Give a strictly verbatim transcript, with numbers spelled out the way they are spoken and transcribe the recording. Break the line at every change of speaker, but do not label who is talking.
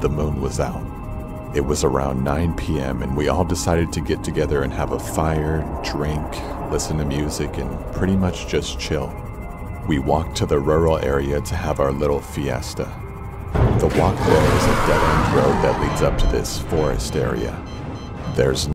the moon was out. It was around nine p m and we all decided to get together and have a fire, drink, listen to music, and pretty much just chill. We walked to the rural area to have our little fiesta. The walk there is a dead-end road that leads up to this forest area. There's